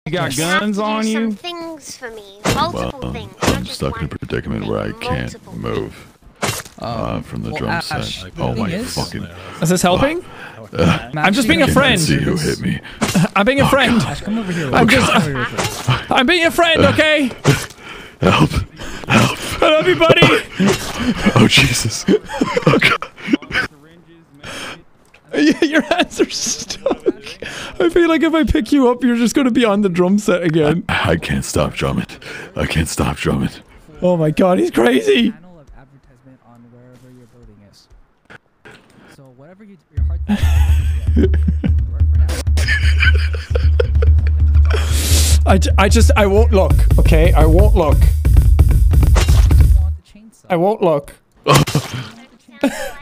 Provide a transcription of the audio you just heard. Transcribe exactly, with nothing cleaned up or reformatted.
You got You have guns to do on some you? things for me. Multiple Well, things. Not I'm just stuck in a one predicament thing, where I can't multiple move uh, from the well, drum Ash, set. the Oh thing my is- fucking... Is this helping? Uh, I'm just being a I friend. can't see who hit me. I'm being a friend. Ash, come over here. I'm Come just. over here, please. I'm being a friend, okay? Help! Help! I love you, buddy. Oh Jesus! Oh God! Your hands are stuck. I feel like if I pick you up, you're just going to be on the drum set again. I, I can't stop drumming. I can't stop drumming. Oh my God, he's crazy. Panel of advertisement on wherever your building is. So whatever you, your heart. I, j I just I won't look. Okay, I won't look. I won't look.